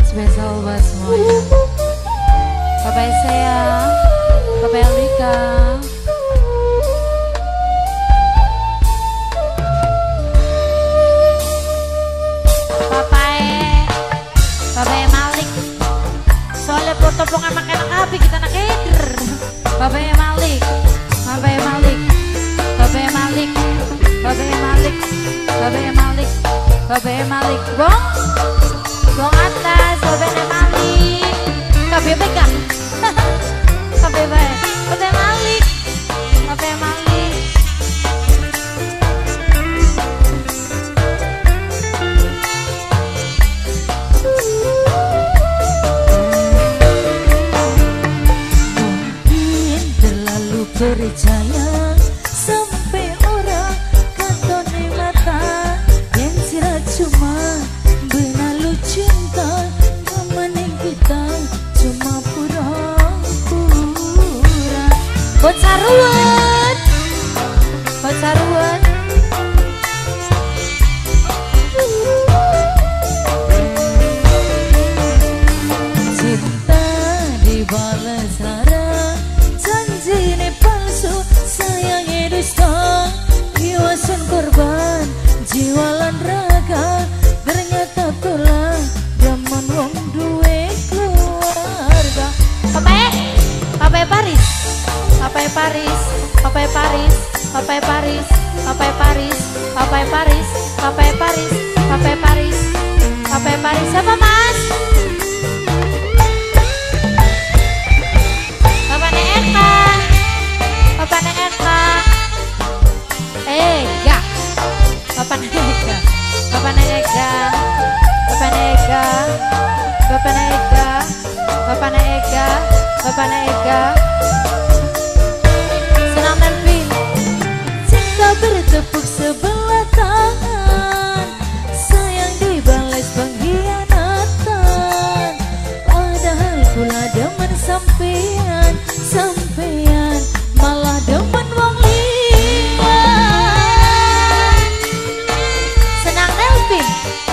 Spesial buat semuanya. Bapak saya, Bapak Elika. Bapak Malik. Soalnya potongan makan api kita nak keder. Bapak Malik. Bapak Malik. Bapak Malik. Bapak Malik. Bapak Malik. Bapak Malik. Bong. Bong atas Bapak Malik. Bapak pegang. Bapak Malik. Bapak Malik. Mungkin terlalu percaya sampai orang katone mata yang sirah cuma benalu cinta kemaning kita cuma pura-pura. Buat saruan. Buat saruan. Cinta dibalas rara, janji ini palsu, sayangnya dusta. Iwasan korban, jiwalan raga, ternyata tulang zaman wong duwe keluarga. Papai Paris. Papai Paris. Papai Paris. Papai Paris. Papai Paris. Papai Paris. Papai Paris. Papai Paris. Papai Paris. Siapa Mas? Bapak Eka. Bapak Eka. Ega. Bapak Eka. Bapak Eka. Bapak Eka. Bapak Eka. Bapak Eka. Bapak Eka. Senang Melvin. Cinta bertepuk sebelah tangan, sayang dibalas pengkhianatan. Padahal pula demen sampean, sampean malah demen wong liyan. Senang Melvin.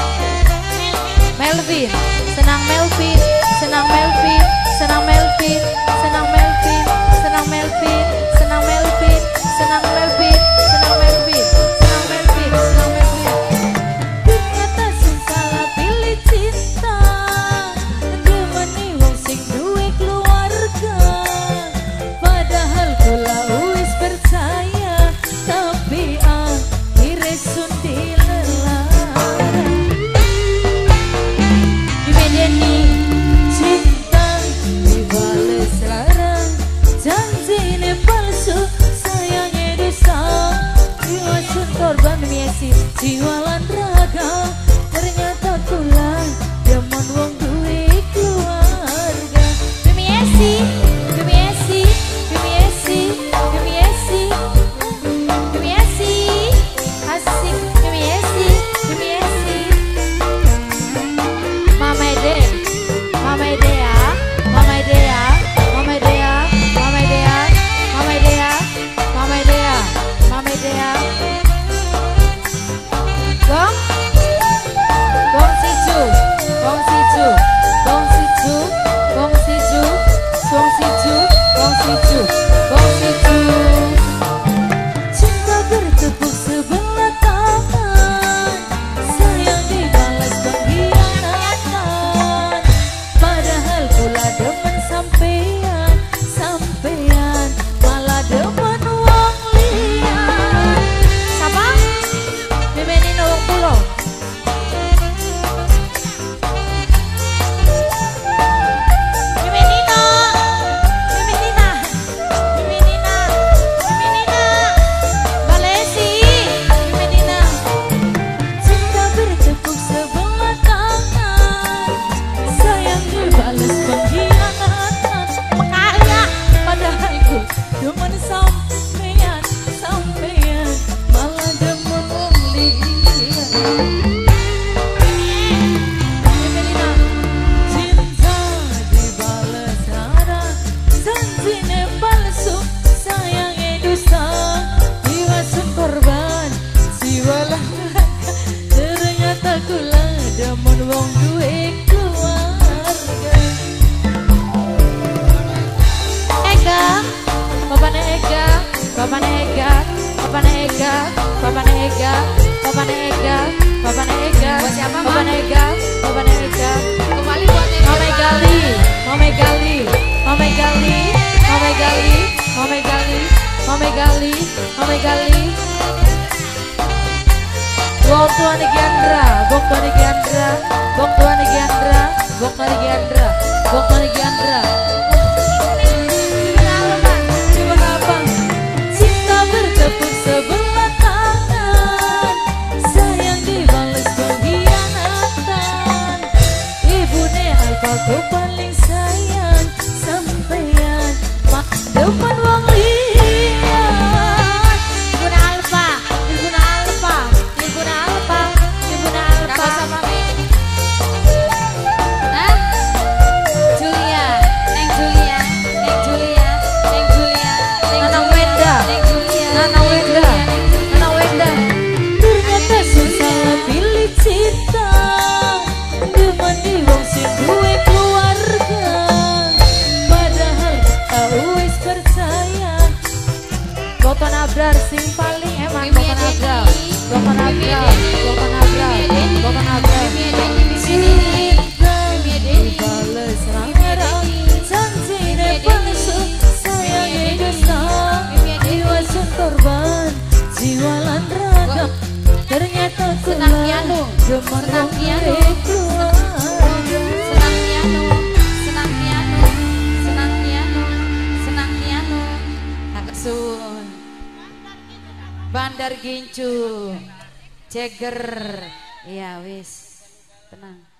Melvin. Senang Melvin. Senang Melvin. Senang Melvin. Senang Melvin. Senang Melvin. Senang Melvin. Senang Melvin. Senang Melvin. Senang Melvin. Senang Melvin. Ternyata sing salah pilih cinta, demeni wong sing duwe keluarga. Padahal kula wis percaya, tapi akhirnya sun dilelang. Dimedeni. Cinta dibales larang, janjine palsu, sayangnya dusta. Iwasan korban miesi, jiwalan raga, ternyata tulang demen wong duwe keluarga. Demiesi. Demiesi. Demiesi. Demiesi. Demiesi. Asik. Demiesi. Demiesi. Mama Ede. Mama Edea. Mama Edea. Mama Edea. Mama Edea. Mama Edea. Mama Edea. Mama Edea. negat, Papa negat, Papa negat, Papa negat, Papa negat, Buat siapa, Papa Ma? negat, Papa negat. Kembali buat yang Mame Gali, Mame Gali, Mame Gali, Mame Gali, Mame Gali, Mame Gali, Mame Gali. Bok tuan Giandra, Bok tuan Giandra, Bok tuan Giandra, Bok tuan Giandra, Bok tuan Giandra. cinta bertepuk sebelah tangan, sayang dibalas pengkhianatan. Ibune Alfa ku paling sayang, sampeyan mak depan wong liyan. Ibuna Alfa, Ibuna Alfa, Ibuna Alfa, Ibuna Alfa. Julia, Neng Julia, Neng Julia, Neng Julia, Nana Wenda, Nana Wenda, Nana Wenda. ternyata susah pilih cinta, demen di wong sing duwe keluarga. Padahal aku wis percaya. Boton Abrar sing paling emang Boton Abrar, Boton Abrar, Boton Abrar, Boton Abrar. Cinta dibales rame-rame, janjine palsu, sayangnya dusta. Jiwa sun korban, jiwa lan raga, ternyata Senang piano, senang piano, senang piano, senang piano, senang piano, senang piano. Sun Bandar Gincu Ceger. Iya wis, tenang.